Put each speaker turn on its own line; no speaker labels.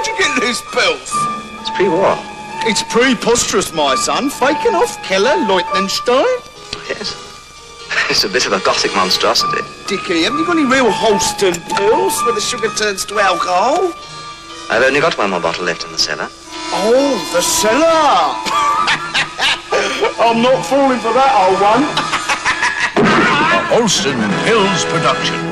Where'd you get these pills?
It's pre-war.
It's preposterous, my son. Faking off Keller, Liechtenstein.
Yes. It's a bit of a Gothic monstrosity.
Dickie, haven't you got any real Holston pills where the sugar turns to alcohol?
I've only got one more bottle left in the cellar.
Oh, the cellar! I'm not falling for that old one.
A Holston Pills production.